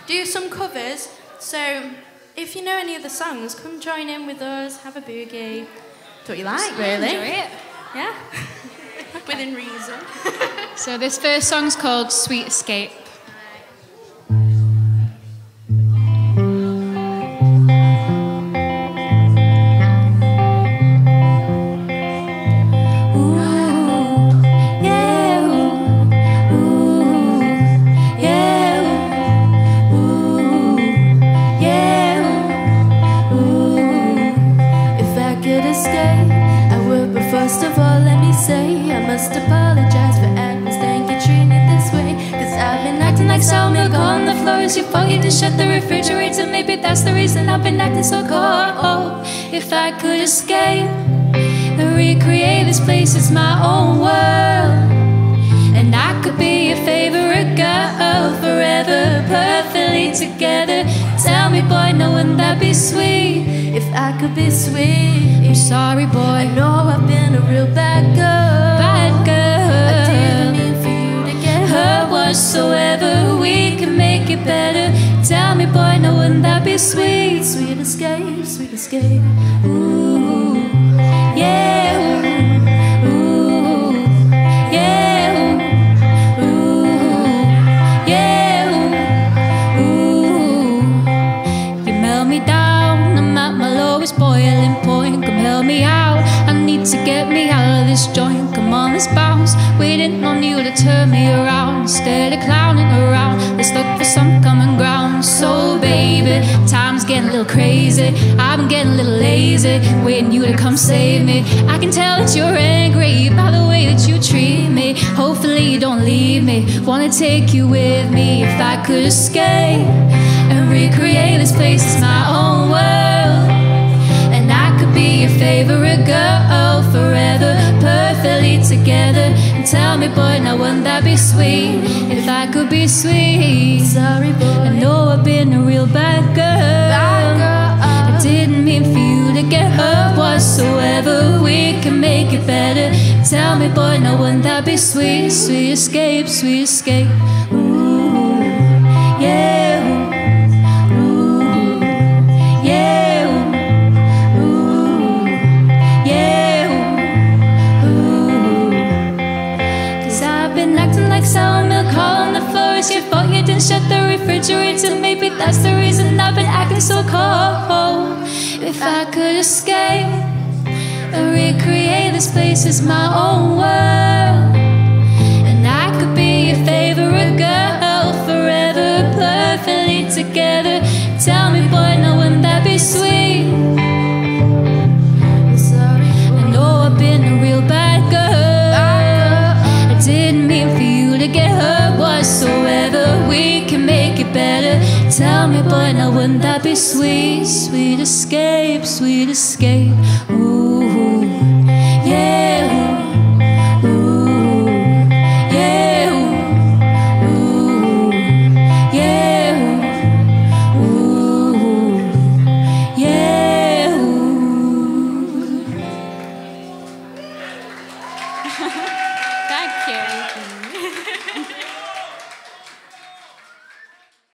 do some covers. So if you know any of the songs, come join in with us, have a boogie. Do what you like, really. Enjoy it. Yeah. Within reason. So this first song's called Sweet Escape. You forget to shut the refrigerator. Maybe that's the reason I've been acting so cold. If I could escape and recreate this place as my own world, and I could be your favorite girl forever, perfectly together. Tell me, boy, no, wouldn't that be sweet? If I could be sweet. I'm sorry, boy, I know I've been a real bad girl. Bad girl. I didn't mean for you to get hurt whatsoever. We can make it better. Tell me, boy, no, wouldn't that be sweet? Sweet escape, sweet escape. Ooh, yeah. Ooh, yeah. Ooh, yeah. Ooh, you melt me down. I'm at my lowest boiling point. Come help me out. I need to get me out of this joint. Come on, let's bounce. Waiting on you to turn me around. Instead of clowning around, let's look for some common ground. So baby, time's getting a little crazy. I've been getting a little lazy, waiting you to come save me. I can tell that you're angry by the way that you treat me. Hopefully you don't leave me. Wanna take you with me. If I could escape and recreate this place as my own world, and I could be your favorite girl forever, perfectly together. And tell me, boy, now wouldn't that be sweet? If I could be sweet. Sorry, boy, I know I've been a real bad girl. I didn't mean for you to get hurt whatsoever. We can make it better. Tell me, boy, now wouldn't that be sweet? Sweet escape, sweet escape. Ooh, yeah. Sour milk all on the floor as you thought you didn't shut the refrigerator. Maybe that's the reason I've been acting so cold. If I could escape and recreate this place as my own world, and I could be your favorite girl forever, perfectly together. Tell me, boy, now wouldn't that be sweet? I know I've been a real bad girl. I didn't mean for you to get hurt whatsoever. We can make it better. Tell me, boy, now wouldn't that be sweet? Sweet escape, sweet escape.